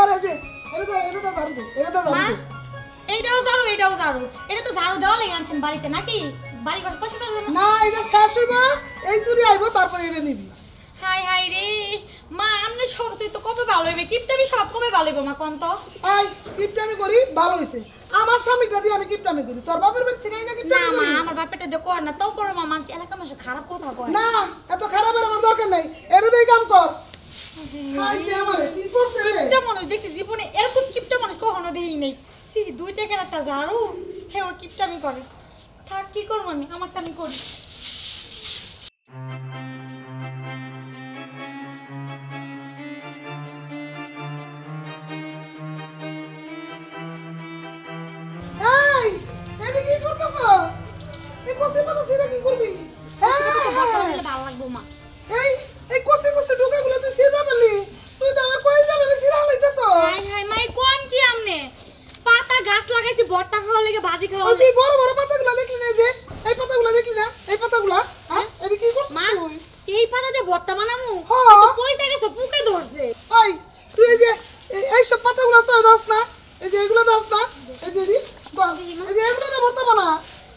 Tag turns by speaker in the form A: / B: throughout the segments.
A: আরে যে এটা তো ঝাড়ু দে এটা তো ঝাড়ু
B: এইটাও ঝাড়ু এটা তো ঝাড়ু দেওয়া লাগে আনছেন বাড়িতে নাকি বাড়ি ঘর পরিষ্কার করার জন্য
A: না এটা শেষ হইব এই তুই আইবো তারপর এটা নিবি
B: হাই হাই রে মা আমনে সব তো কবে ভালো হইবে কিপটামি সব কবে ভালো হইবে মা কোন তো
A: আই কিপটামি করি ভালো হইছে আমার স্বামীটা দিয়ে আমি কিপটামি করি তোর বাপের বাড়ি থেকে না কিপটামি
B: না
A: করি
B: মা আমার বাপেটা দে কর না তাও পরে মা মানুষ এলাকার মানুষ খারাপ কথা কয়
A: না এত খারাপের আমার দরকার নাই এটা দিয়ে কাম কর আইছে আমারে কি করছে রে
B: কিপটা মানুষ দেখছি জীবনে এরকম কিপটা মানুষ কখনো দেই নাই সি 2 টাকার একটা ঝাড়ু হে ও কিপটামি করে থাক কি করব আমি আমারটা আমি করি
A: এই এটা কি করতেছস এই কসে পাতা সিরা কি করবি
B: তো বর্তমানে ভালো লাগবো মা
A: এই কসে ঢোকাগুলো তুই সিরা মারলি তুই তো আমার কই যাবে সিরা লাইতেছস
B: হাই হাই মাই কোন কি আমনে পাতা গাছ লাগাইছি বর্তা খাওয়া লাগে বাজি খাওয়া
A: ওই যে বড় বড় পাতাগুলো দেখলি না যে এই পাতাগুলো দেখলি না এই পাতাগুলো হ্যাঁ এটা কি করছিস
B: মা
A: তুই
B: এই পাতা দিয়ে বর্তা বানামু
A: হ্যাঁ।
B: তো পয়সা গেছে পুকে ধরছে
A: ওই তুই এই যে এই সব পাতাগুলো সয় দাস না এই যে এগুলো দাস না এই যে এই যে এগুলো না ভর্তা বানা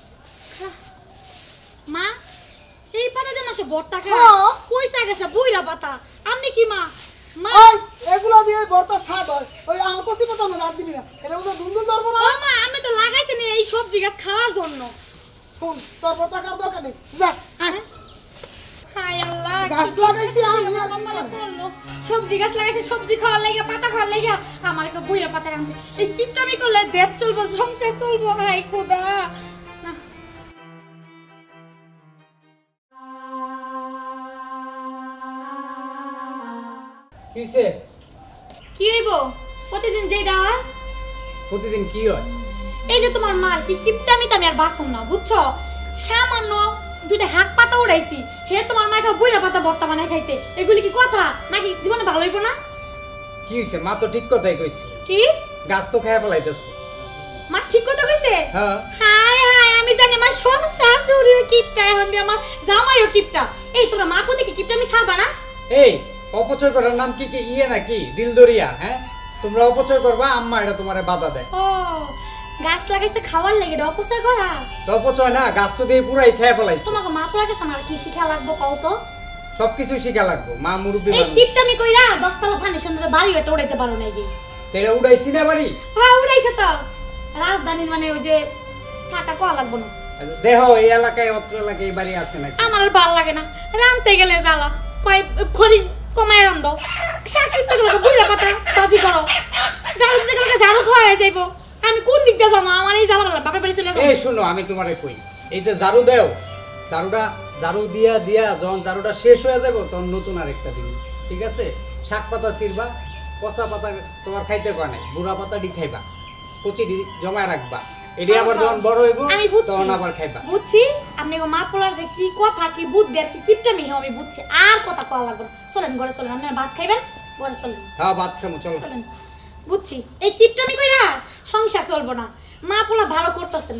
B: মা এই পাতা দিয়ে মাসে বর্তা
A: হ্যাঁ।
B: খায় পয়সা গেছে বুইরা পাতা আমনে কি মা মা
A: ওই এগুলো দিয়ে ভর্তা স্বাদ হয় ওই আমার কচি পাতা না রাত দিবি না এটা মধ্যে দুন্দুল ধরবো না
B: ও মা আপনি তো লাগাইছেন এই সবজি গাছ খাওয়ার জন্য
A: শুন তোর ভর্তা খাওয়ার দরকার নেই যা আয়।
B: হায় আল্লাহ
A: গাছ লাগাইছি আমি
B: কপালে পড়লো সবজি গাছ লাগাইছে সবজি খাওয়ার লাগা পাতা খাওয়ার লাগা আমার একটা বুইরা পাতা রাখতে এই কিপটামি করলে দেশ চলবো সংসার চলবো হাই খোদা না
C: কিসে
B: কি হইব প্রতিদিন যেটা হয়
C: প্রতিদিন কি হয়
B: এই যে তোমার মার কি কিপটামি আমি আর বাসম না বুঝছো সামান্য দুইটা হাক পাতা উড়াইছি হে তোমার মাকে বুইরা পাতা বর্তা বানাই খাইতে এগুলি কি কথা মা কি জীবনে ভালো হইব না
C: কি হইছে মা তো ঠিক কথাই কইছে
B: কি
C: গাছ তো খায় ফেলাইতেছ
B: মা ঠিক কথা কইছে
C: হ্যাঁ
B: হাই হাই আমি জানি আমার সংসার জুড়ে কিপটা এখন দিয়ে আমার জামাইও কিপটা এই তোমরা মা পুতে কি কিপটা আমি ছাড়বা না
C: এই অপচয় করার নাম কি ইয়ে নাকি দিলদরিয়া হ্যাঁ তোমরা অপচয় করবা আম্মা এটা তোমারে বাধা দেয়
B: ও গাছ লাগাইছে খাওয়ার লাগে এটা অপচয় করা
C: তো অপচয় না গাছ তো দিয়ে পুরাই খেয়ে ফেলাইছে
B: তোমাকে মা পড়া গেছে আমার কি শিখা লাগবো কও তো
C: সবকিছু শিখা লাগবো মা মুরব্বী
B: এই
C: মানুষ
B: কিপটামি কইরা 10 তলা ফাউন্ডেশন ধরে বাড়ি এটা উড়াইতে পারো নাকি
C: তেরা উড়াইছি না বাড়ি
B: হ্যাঁ উড়াইছে তো রাজধানীর মানে ওই যে থাকা কোয়া লাগবো না
C: দেহ এই এলাকায় অত্র এলাকায় এই বাড়ি আছে নাকি
B: আমার আর ভাল লাগে না রানতে গেলে জ্বালা কয় খড়ি কমায় রান্ধ শাক সিদ্ধ গেলে বুইরা পাতা বাজি করো ঝাড়ু দিতে গেলে ঝাড়ু খাওয়া হয়ে যাইবো আমি কোন দিক দিয়ে যাবো আমার এই জ্বালা বালা বাপের বাড়ি চলে যাবো
C: এই শুনো আমি তোমারে কই এই যে ঝাড়ু দেও ঝাড়ু দিয়া যখন ঝাড়ুটা শেষ হয়ে যাবে তখন নতুন আরেকটা দিন ঠিক আছে শাক পাতা ছিড়বা পচা পাতা তোমার খাইতে কয় নাই বুড়া পাতা ডি খাইবা কচি ডি জমায় রাখবা এটি আবার যখন বড় হইব
B: আমি বুঝছি
C: তখন আবার খাইবা
B: বুঝছি আপনি ও মা পোলার যে কি কথা কি বুদ্ধি আর কি কিপটামি আমি বুঝছি আর কথা কওয়া লাগবে না চলেন ঘরে চলেন আপনি ভাত খাইবেন ঘরে চলেন
C: হ্যাঁ ভাত খামু চলো
B: চলেন বুঝছি এই কিপটামি কইরা সংসার চলবো না মা পোলা ভালো করতেছেন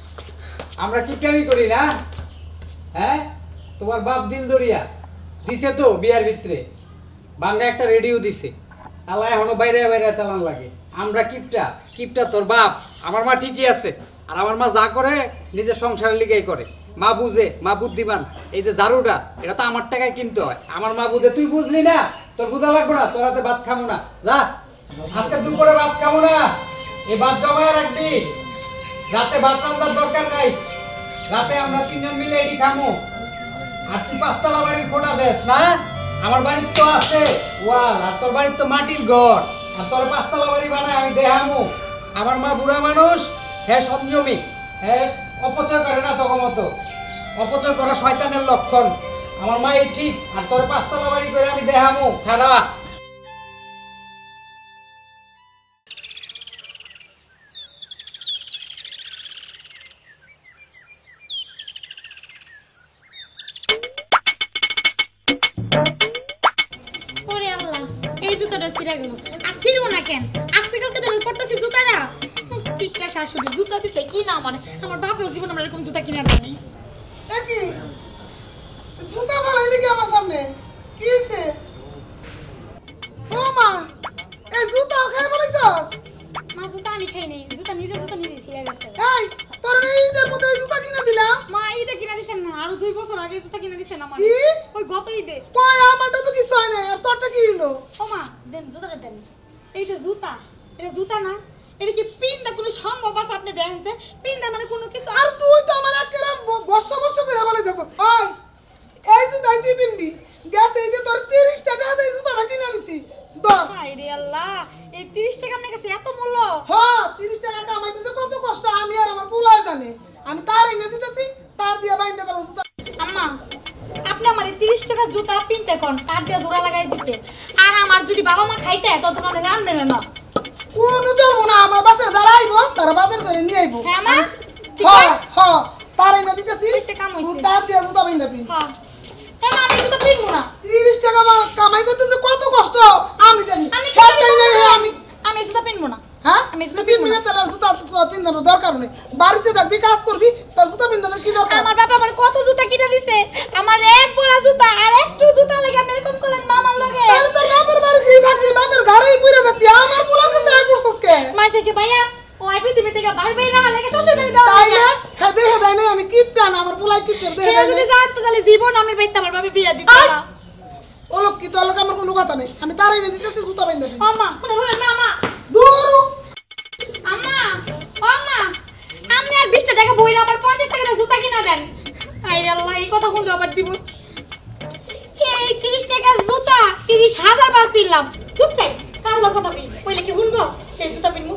C: আমরা কি কেমই করি না হ্যাঁ তোমার বাপ দিলদরিয়া দিছে তো বিয়ার ভিতরে বাংলা একটা রেডিও দিছে আল্লাহ এখনো বাইরে বাইরে চালান লাগে আমরা কিপটা তোর বাপ আমার মা ঠিকই আছে আর আমার মা যা করে নিজের সংসারের লিগেই করে মা বুঝে মা বুদ্ধিমান এই যে ঝাড়ুটা এটা তো আমার টাকায় কিনতে হয় আমার মা বুঝে তুই বুঝলি না তোর বুঝা লাগবে না তোর হাতে ভাত খামো না যা আজকে দুপুরে ভাত খামো না এই ভাত জমায় রাখবি রাতে ভাত রান্নার দরকার নাই রাতে আমরা তিনজন মিলে এডি খামু আর তুই পাঁচতলা বাড়ির খোটা দেস না আমার বাড়ির তো আছে ওয়াল আর তোর বাড়ির তো মাটির ঘর আর তোর পাঁচতলা বাড়ি বানায় আমি দেখামু আমার মা বুড়া মানুষ হ্যাঁ সংযমী হ্যাঁ অপচয় করে না তখন মতো অপচয় করা শয়তানের লক্ষণ আমার মা এই ঠিক আর তোর পাঁচতলা বাড়ি করে আমি দেখামু খারা
B: এই জুতাটা ছিঁড়া গেল আর ছিঁড়বো না কেন আজকে কালকে ধরে পড়তেছি জুতাটা টিপটা শাশুড়ি জুতা দিছে কি না আমার বাপের জীবন আমার এরকম জুতা কিনা দেয়নি
A: কি জুতা বানাইলি কি আমার সামনে কি হইছে ও মা এই জুতা খাই দিল
B: ও মা দেন জুতাটা দেন এই যে জুতা এটা জুতা না এটা কি পিনটা কোনো সম্ভব আছে আপনি দেখেন যে পিনটা মানে কোনো কিছু
A: আর তুই তো আমার একেবারে বর্ষ বর্ষ করে বলে দিছ ওই এই জুতাই তুই পিনবি গেছে এই যে তোর 30 টাকা দিয়ে জুতাটা কিনে দিছি ধর
B: হায় রে আল্লাহ এই 30 টাকা আপনার কাছে এত মূল্য
A: হ্যাঁ 30 টাকা কামাইতে যে কত কষ্ট আমি আর আমার পোলায় জানে আমি তার এনে দিতেছি তার দিয়ে বাইন্দা দেব জুতা
B: আম্মা আপনি আমার এই 30 টাকা জুতা পিনতে কোন তার দিয়ে জোড়া লাগাই দিতে আর আমার যদি বাবা মা খাইতে তো তোমার রান দেন না
A: কোন ধরবো না আমার বাসায় যারা আইবো তারা বাজার করে নিয়ে আইবো
B: হ্যাঁ মা ঠিক
A: হ্যাঁ
B: আছে
A: হ্যাঁ তার এনে দিতেছি
B: হইছে, কাম হইছে।
A: তুই তার দিয়ে জুতা বাইন্দা পিন
B: হ্যাঁ হ্যাঁ মা আমি জুতা পিনবো না
A: 30 টাকা কামাই করতে যে কত কষ্ট আমি জানি
B: আমি
A: খেলতেই নেই আমি
B: আমি এই জুতা পিনবো না
A: হ্যাঁ
B: আমি জুতা
A: তুই পিনবি না তার জুতা পিন্দানোর দরকার নেই বাড়িতে থাকবি কাজ করবি তার জুতা পিন্দানোর কি দরকার
B: আমার বাবা আমার কত জুতা কিনে দিছে আমার এক বড় জুতা আর একটু জুতা লাগে আপনি এরকম করলেন মামার লাগে
A: তাহলে তোর বাপের বাড়ি কি থাকবি বাপের ঘরেই পুরে থাকবি আমার পোলার কাছে আই পড়ছস কে
B: মাসে কি ভাইয়া ও আই পৃথিবী থেকে বাড়বে না লাগে শ্বশুর বাড়ি দাও
A: তাইলে হ্যাঁ দেখে দেয় নাই আমি কিপটা না আমার পোলাই কিপটা দেখে দেয়
B: যদি
A: নাই
B: জানতো তাহলে জীবন আমি বাইতে আমার বাবা বিয়া দিত
A: আই!
B: না
A: ও লোক কি তোর লোক আমার কোনো কথা নেই আমি তার এনে দিতেছি জুতা বাইন্দা পিন
B: আম্মা শুনে শুনে না মা
A: দূর
B: আম্মা ও আম্মা আপনি আর 20 টাকা বইরা আমার 50 টাকা জুতা কিনা দেন আইরে আল্লাহ এই কথা শুনলে আবার দিব এই 30 টাকা জুতা 30,000 বার পিনলাম চুপ চাই কাল লোক কথা কইলে কি শুনবো এই জুতা পিনমু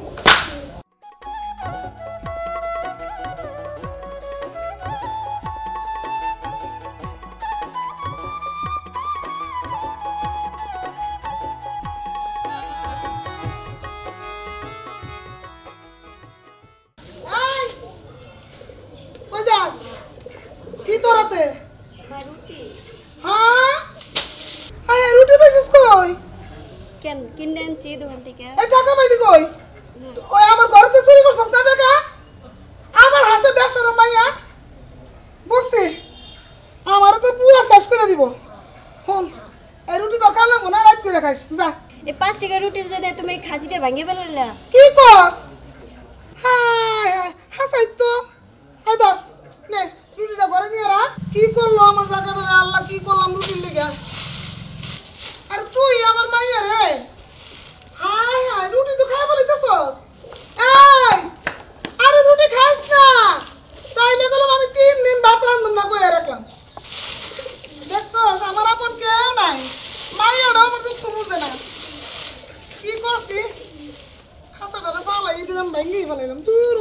A: এই কই যাস কি তোরাতে
D: রুটি
A: হ্যাঁ আয় রুটি বেচিস কই
D: কেন কিনে আনছি দোকান থেকে
A: এই টাকা পাইলি কই ওই আমার ঘরেতে চুরি করছস না টাকা আমার হাসে বেসরম মাইয়া বুঝছি আমারও তো পুরো শেষ করে দিব হন এই রুটি দরকার লাগবো না রাত করে খাইস যা
D: এই 5 টাকা রুটির জন্য তুমি খাসিটা ভাঙিয়ে ফেলালা
A: কি কস হ্যাঁ হাসাই তো এই ধর নে রুটিটা ঘরে নিয়ে রাখ কি করলো আমার জায়গাটা রে আল্লাহ কি করলাম রুটির লেগে আরে তুই আমার মাইয়া রে হাই হাই রুটি তো খাই বলিতেছস এই আরে রুটি খাইস না তাইলে গেলাম আমি 3 দিন ভাত রান্ধুম না কইয়া রাখলাম দেখছস আমার আপন কেউ নাই মাইয়াটা আমার দুঃখ বুঝে না কি করছি খাসাটারে ফালাই দিলাম ভেঙেই ফেলাইলাম দূর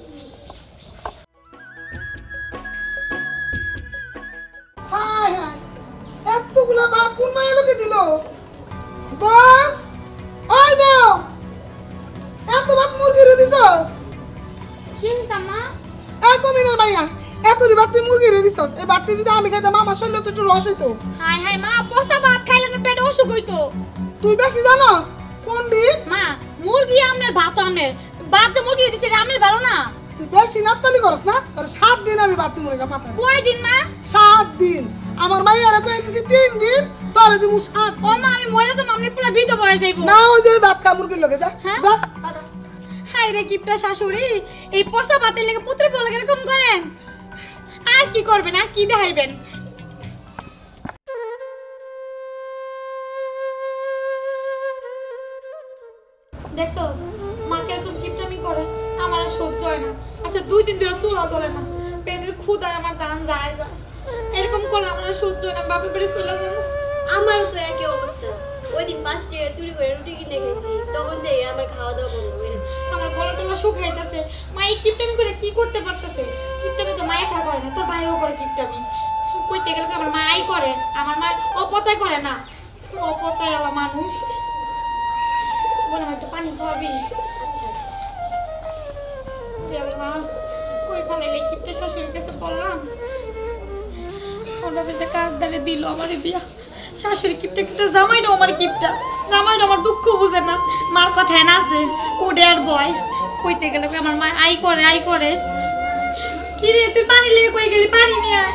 A: হাই হাই এতগুলা ভাত কোন মাইয়া লোকে দিল বউ ওই বউ এত ভাত মুরগিরে দিছস
B: কি হইছে আম্মা
A: এই কমিনের মাইয়া এত ভাত তুই মুরগিরে দিছস এই ভাতটি যদি আমি খাইতাম আমার শরীরে তো একটু রস হইতো
B: হাই হাই মা বস্তা ভাত খাইলে না পেট অসুখ হইতো
A: তুই বেশি জানস পণ্ডিত
B: মা মুরগি আমনের ভাত আমনের ভাত যে মুরগি দিছে রে আমনের ভালো না
A: তুই বেশি নাপতালি করস না তোর 7 দিন আমি ভাত মুরগি মাথা
B: কয় দিন মা
A: 7 দিন আমার মাইয়ারে কই দিছি 3 দিন তোরে দিমু 7
B: ও মা আমি মরে যাবো আমনের পুরা বিধ হয়ে যাইবো
A: না ওই যে ভাত খা মুরগির লগে যা
B: হ্যাঁ?
A: যা
B: হাই রে কিপটা শাশুড়ি এই পোস্তা ভাতের লেগে পুত্র বলে এরকম করেন আর কি করবেন আর কি দেখাইবেন দেখছস মা কিরকম কিপটামি করে আমার আর সহ্য হয় না আচ্ছা 2 দিন ধরে চুলা জ্বলে না পেটের ক্ষুধায় আমার জান যায় যায় এরকম করলে আমার আর সহ্য হয় না বাপের বাড়ি চলে যাবো
D: আমারও তো একই অবস্থা ওই দিন 5 টাকা চুরি করে রুটি কিনে খাইছি তখন থেকে আমার খাওয়া দাওয়া বন্ধ করে দিছি।
B: আমার গলা টলা শুকাইতেছে মা এই কিপটামি করে কি করতে পারতেছে কিপটামি তো মা একা করে না তোর ভাইও করে কিপটামি কইতে গেলে কি আমার মাই করে আমার মা অপচয় করে না অপচয় আলা মানুষ বলে আমার একটু পানি খাওয়াবি
D: আচ্ছা আচ্ছা
B: আল্লাহ কই ফেলাইলে কিপটা শাশুড়ির কাছে বললাম ওর বাবা কাক দাঁড়ে দিল আমার বিয়া শাশুড়ি কিপটা কিপটা জামাইটাও আমার কিপটা জামাইটা আমার দুঃখ বুঝে না মার কথায় না আছে ওডে আর বয় কইতে গেলে কি আমার মা আই করে কি রে তুই পানি লেগে কই গেলি পানি নিয়ে আয়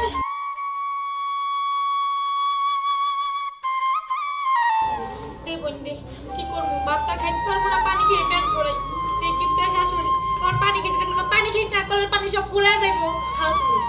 B: দে বন্ধে কি করবো ভাতটা খাইতে পারবো না পানি খেয়ে পেট পড়ে যে কিপটা শাশুড়ি আর পানি খেতে দেখলে তো পানি খাইস না কলের পানি সব পুড়ে যাইবো
D: খাও তুমি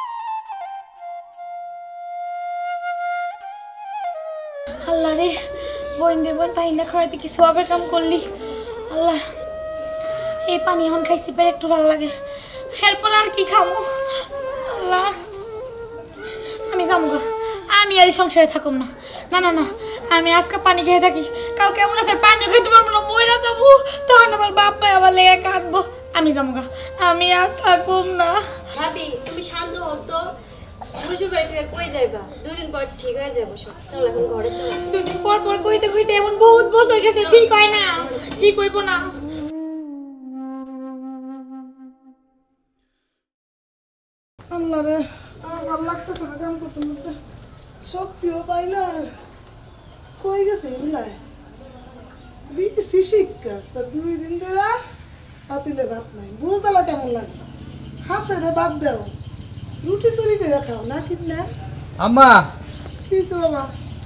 B: আল্লাহ রে বইন্দের বোন পাই না খাওয়াইতে কি সবের কাম করলি আল্লাহ এই পানি এখন খাইছি পেরে একটু ভালো লাগে এরপর আর কি খাবো আল্লাহ আমি যাবো গা আমি আর এই সংসারে থাকুম না না না না আমি আজকে পানি খেয়ে থাকি কালকে এমন আছে পানি খেতে পারবো না মইরা যাবো তখন আমার বাপ মা আবার লেগে কাঁদবো আমি যাবো গা আমি আর থাকুম না
D: ভাবি তুমি শান্ত হও তো শ্বশুর বাড়ি থেকে কই যাইবা 2 দিন পর ঠিক হয়ে যাবো সব চল এখন ঘরে চল
B: দুদিন পর পর কইতে কইতে এমন বহুত বছর গেছে ঠিক হয় না ঠিক হইব না
A: আল্লাহ রে আমার ভালো লাগতেছে না কাম করতে করতে শক্তিও পাই না কই গেছে এগুলাই দিয়েছি শিক্ষা 2 দিন ধরে পাতিলে ভাত নাই বুঝালা কেমন লাগছে হাসে রে বাদ দেও রুটি চুরি করে খাও না কি না
C: আম্মা
A: কি হইছে বাবা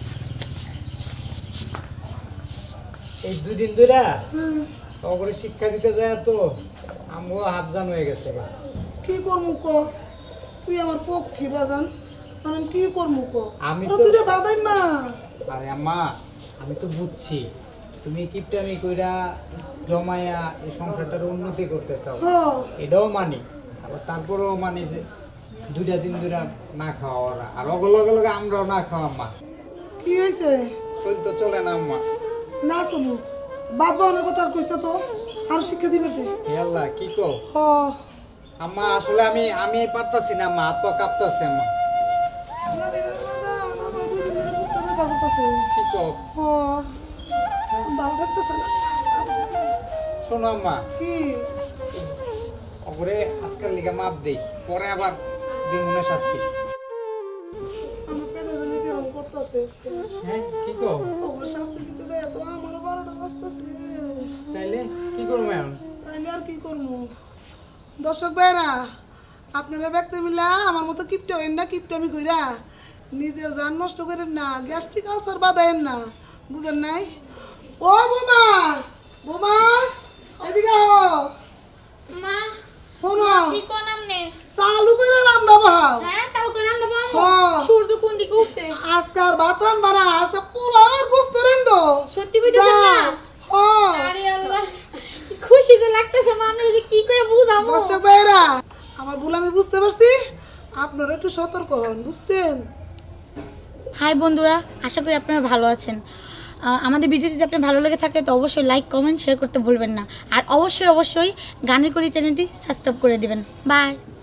C: এই 2 দিন ধরে
A: হুম
C: তগরে শিক্ষা দিতে যায় তো আমগো হাত জান হয়ে গেছে গা।
A: কি করমু ক তুই আমার পক্ষী বাজান মানে কি করমু ক
C: আমি
A: আরে
C: তো-
A: তুই রে বাদাই মা
C: আরে আম্মা আমি তো বুঝছি তুমি কিপটামি কইরা জমায়া এই সংসারটার উন্নতি করতে চাও
A: হ
C: এটাও মানি আবার তারপরেও মানি যে 2 দিন ধরে না খাওয়া ওরা আর লগে লগে আমরাও না খাওয়া আম্মা
A: কি হয়েছে
C: শরীর তো চলে না আম্মা
A: না চলু বাদ বানের কথা আর কইস না তো আর শিক্ষা দিবে দে
C: হে আল্লাহ কি কো
A: হ
C: আম্মা আসলে আমি পারতাছি না আম্মা হাত পা কাঁপতাছে আম্মা
A: জানি রে বাজান আমার 2 দিন ধরে বুকটা ব্যথা করতেছে
C: কি কো
A: হ ভালো থাকতেছে না
C: শোনো আম্মা
A: কি
C: ওরে আজকাল লিগা মাপ দেই পরে আবার দিন শাস্তি
A: আমার পেটে জানি কেমন করতেছে আজকে
C: হ্যাঁ কি কো
A: ওর শাস্তি দিতে যায় তো আমার 12টা বাজতেছে
C: তাইলে কি করবো এখন
A: তাইলে আর কি করবো দর্শক ভাইরা আপনারা ব্যক্তি মিলা আমার মতো কিপটা হইন না কিপটামি কইরা নিজের জান নষ্ট করেন না গ্যাস্ট্রিক আলসার বাদায়েন না বুঝেন নাই ও বোমা বোমা এদিকে আও
B: মা
A: শোনো
B: কি কোন আমনে
A: চালু করে রান্না বহাও
B: হ্যাঁ চাল করে আনতে
A: হ্যাঁ।
B: সূর্য কোন দিকে উঠছে
A: আজকার ভাত রান্না না আজকে পোলাও আর গোস্ত রান্ধো
B: সত্যি কইতেছেন না আরে আল্লাহ কি খুশি তো লাগতেছে মা আপনি যে কি করে বুঝামু
A: দর্শক ভাইরা আমার ভুল আমি বুঝতে পারছি আপনারা একটু সতর্ক হন বুঝছেন
B: হাই বন্ধুরা আশা করি আপনারা ভালো আছেন আমাদের ভিডিওটি যদি আপনার ভালো লেগে থাকে তো অবশ্যই লাইক কমেন্ট শেয়ার করতে ভুলবেন না আর অবশ্যই গানের করি চ্যানেলটি সাবস্ক্রাইব করে দিবেন বাই